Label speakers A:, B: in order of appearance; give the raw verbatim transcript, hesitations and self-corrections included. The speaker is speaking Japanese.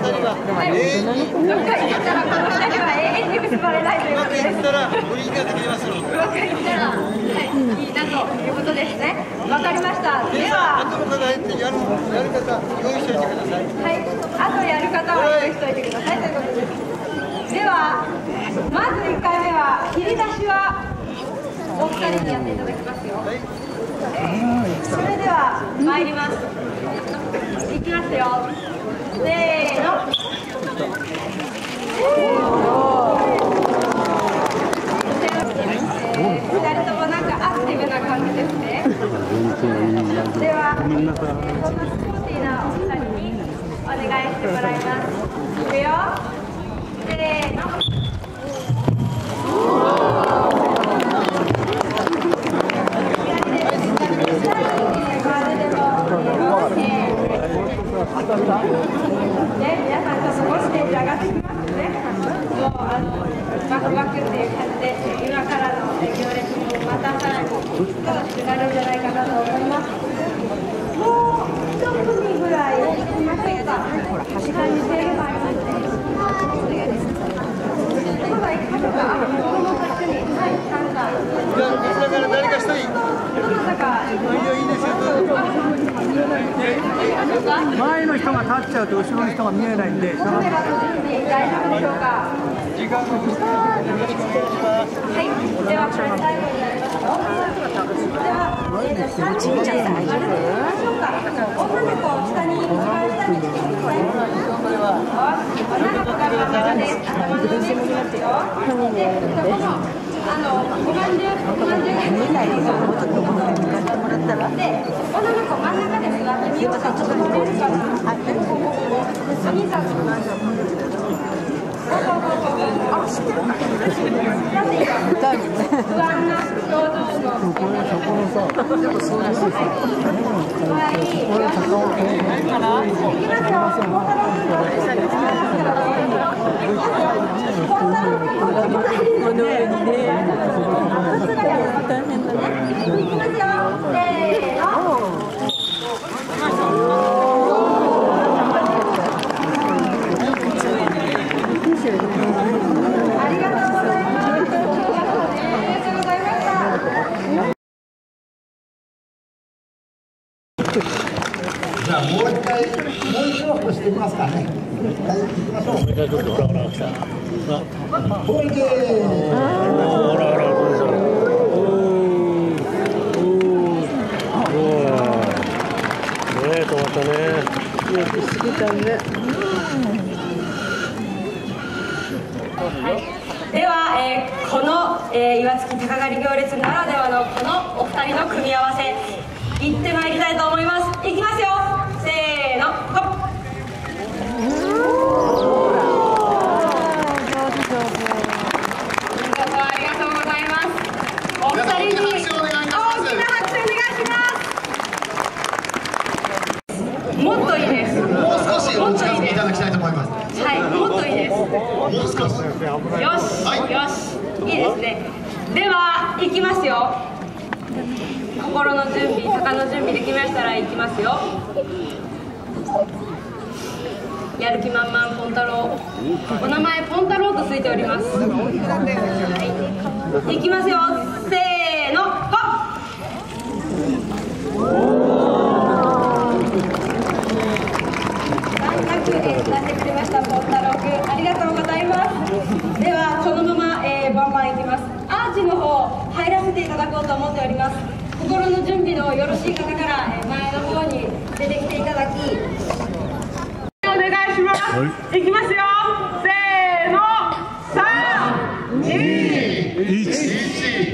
A: はい、どっか行ったらこのふたりは永遠に結ばれないということです。
B: 行ったら不倫ができますので。
A: どっか行ったら、はい、いいなということですね。わかりました。では、
B: 後の方やるやる方用意しておいてください。
A: はい、あとやる方は用意しておいてくださいということです。では、まずいっかいめは切り出しはお二人にやっていただきますよ。はい、それでは参ります。いきますよ。せーの。ふたりともなんかアクティブな感じですね。では、こんなスポーティーなお二人にお願いしてもらいます。いくよ。せーの。ね、皆さんちょっと少しテンション上がってきますね。もうあのバクバクっていう感じで今からの行列もまたさらに楽しくなるんじゃないかなと思います。もう一組ぐらい行きましょうか。時間に制限がありますね。まだ行きましょうか。あ、子供と一緒に参加。
B: じゃあこちらから誰か一人。
A: どなたか。
B: いいよいいですよ。
C: 前の人が立っちゃうと後ろの人が見えないんで。
A: カメラの準備大丈夫でしょうか。
B: 時間の
A: はい、ではこれ最後になりますよ。では、えーと、さんにんで丸めてみましょうか。女の子を下に、一番下に来てください。女の子が真ん中で頭の上に来ますよ。で、そこのあのおまんじゅう、おまんじゅうが見えないですよ。で、女の子真ん中で座ってみようか。ちょっと取れるかな。お兄さんのまんじゅう。あ、知ってるか。不安な表情の。そこのさ、でもそうらしい。はい。これ高尾県。行きますよ。この上にね。大変だね。行きますよ。せーの。
B: じゃあもう一回、もう一往復してみますかね。はい、行きましょう。もう一回ちょっとほらほら来た。ほいでー。ほらほらどうでしょう。おお。ねえ止まったね。よく過ぎたね。
A: はい、では、えー、この、えー、岩槻鷹狩り行列ならではのこのお二人の組み合わせ行ってまいりたいと思います。いきますよ。せーの。ほっ。ありがとうございます。お二人に大きな拍手お願いします。もっといいです。
B: もう少しお近づきいただきたいと思います。
A: はい、もっといいです。
B: もう少し。
A: よし、はい、よし、いいですね。では、行きますよ。心の準備、鷹の準備できましたら行きますよ。やる気満々ポンタロウ。お名前ポンタロウとついております。はい、行きますよ。せーの、ほっ。出してくれましたポンタロウ君、ありがとうございます。ではこのまま、えー、バンバンいきます。アーチの方入らせていただこうと思っております。心の準備のよろしい方から、えー、前の方に出てきていただきお願いします。はい、いきますよ。せーの、さん、に、いち。